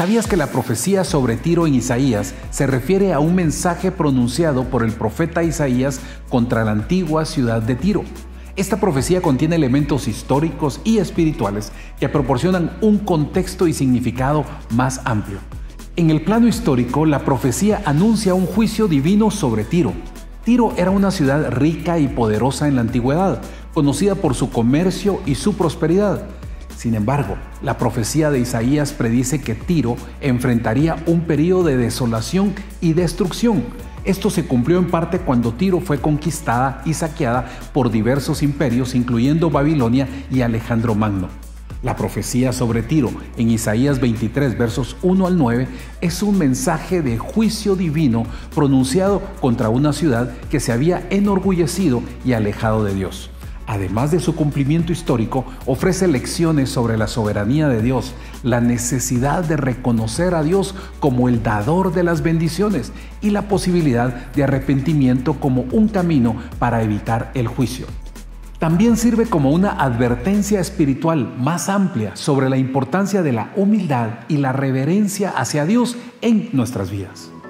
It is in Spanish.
¿Sabías que la profecía sobre Tiro en Isaías se refiere a un mensaje pronunciado por el profeta Isaías contra la antigua ciudad de Tiro? Esta profecía contiene elementos históricos y espirituales que proporcionan un contexto y significado más amplio. En el plano histórico, la profecía anuncia un juicio divino sobre Tiro. Tiro era una ciudad rica y poderosa en la antigüedad, conocida por su comercio y su prosperidad. Sin embargo, la profecía de Isaías predice que Tiro enfrentaría un periodo de desolación y destrucción. Esto se cumplió en parte cuando Tiro fue conquistada y saqueada por diversos imperios, incluyendo Babilonia y Alejandro Magno. La profecía sobre Tiro en Isaías 23, versos 1 al 9, es un mensaje de juicio divino pronunciado contra una ciudad que se había enorgullecido y alejado de Dios. Además de su cumplimiento histórico, ofrece lecciones sobre la soberanía de Dios, la necesidad de reconocer a Dios como el dador de las bendiciones y la posibilidad de arrepentimiento como un camino para evitar el juicio. También sirve como una advertencia espiritual más amplia sobre la importancia de la humildad y la reverencia hacia Dios en nuestras vidas.